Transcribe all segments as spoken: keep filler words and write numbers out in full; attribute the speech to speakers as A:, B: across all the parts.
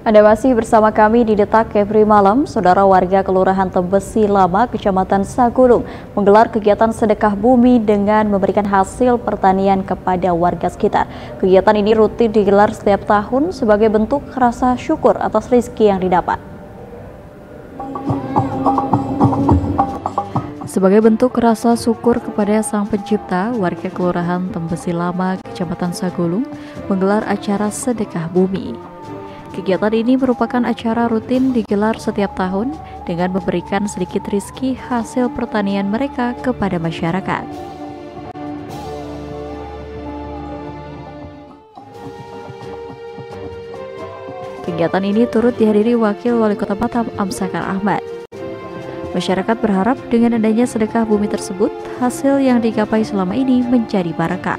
A: Anda masih bersama kami di Detak Every Malam. Saudara, warga Kelurahan Tembesi Lama, Kecamatan Sagulung menggelar kegiatan sedekah bumi dengan memberikan hasil pertanian kepada warga sekitar. Kegiatan ini rutin digelar setiap tahun sebagai bentuk rasa syukur atas rezeki yang didapat. Sebagai bentuk rasa syukur kepada Sang Pencipta, warga Kelurahan Tembesi Lama, Kecamatan Sagulung menggelar acara sedekah bumi. Kegiatan ini merupakan acara rutin digelar setiap tahun dengan memberikan sedikit rezeki hasil pertanian mereka kepada masyarakat. Kegiatan ini turut dihadiri Wakil Wali Kota Batam Amsakar Ahmad. Masyarakat berharap dengan adanya sedekah bumi tersebut, hasil yang digapai selama ini menjadi barakah.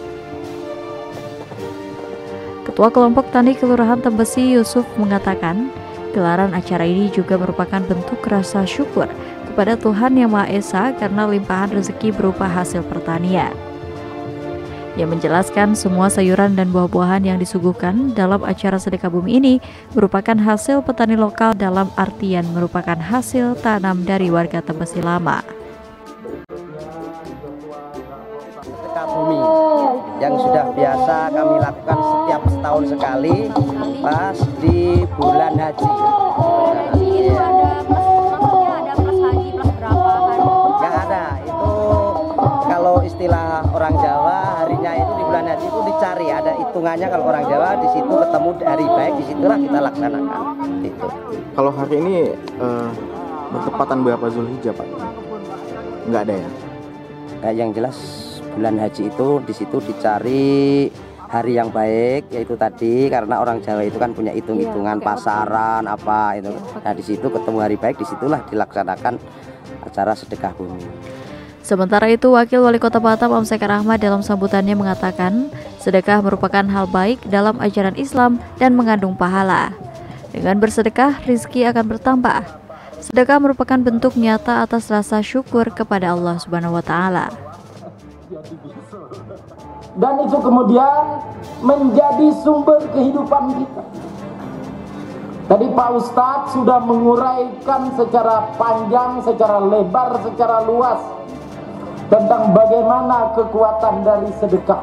A: Ketua Kelompok Tani Kelurahan Tembesi Yusuf mengatakan, gelaran acara ini juga merupakan bentuk rasa syukur kepada Tuhan Yang Maha Esa karena limpahan rezeki berupa hasil pertanian. Ia menjelaskan semua sayuran dan buah-buahan yang disuguhkan dalam acara sedekah bumi ini merupakan hasil petani lokal dalam artian merupakan hasil tanam dari warga Tembesi Lama.
B: Sedekah bumi yang sudah biasa kami lakukan setiap setahun sekali pas di bulan haji.
C: Haji itu ada plus, maksudnya ada plus haji plus berapa hari?
B: Nggak ada, itu kalau istilah orang Jawa harinya itu di bulan haji itu dicari, ada hitungannya. Kalau orang Jawa di situ ketemu hari baik, disitulah kita laksanakan. Itu.
D: Kalau hari ini uh, bertepatan berapa Zulhijjah, Pak? Nggak ada ya?
B: Nah, yang jelas bulan haji itu di situ dicari hari yang baik, yaitu tadi karena orang Jawa itu kan punya hitung-hitungan iya, pasaran apa itu. Nah, di situ ketemu hari baik, disitulah dilaksanakan acara sedekah bumi.
A: Sementara itu, Wakil Wali Kota Batam Amsakar Ahmad dalam sambutannya mengatakan, sedekah merupakan hal baik dalam ajaran Islam dan mengandung pahala. Dengan bersedekah, rizki akan bertambah. Sedekah merupakan bentuk nyata atas rasa syukur kepada Allah Subhanahu wa Ta'ala.
E: Dan itu kemudian menjadi sumber kehidupan kita. Tadi Pak Ustadz sudah menguraikan secara panjang, secara lebar, secara luas tentang bagaimana kekuatan dari sedekah.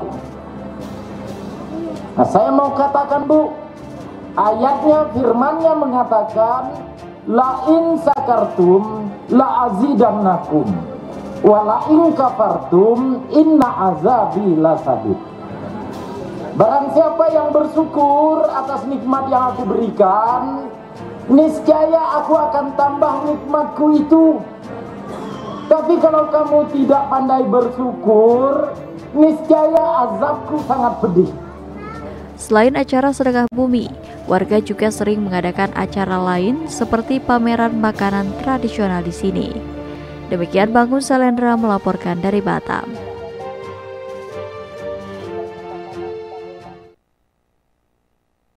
E: Nah, saya mau katakan, Bu, ayatnya, firmannya mengatakan, la in sakartum la azidannakum wala in kafartum inna azabi lasadid. Barang siapa yang bersyukur atas nikmat yang aku berikan, niscaya aku akan tambah nikmatku itu. Tapi kalau kamu tidak pandai bersyukur, niscaya azabku sangat pedih.
A: Selain acara sedekah bumi, warga juga sering mengadakan acara lain seperti pameran makanan tradisional di sini. Demikian Bangun Salendra melaporkan dari Batam.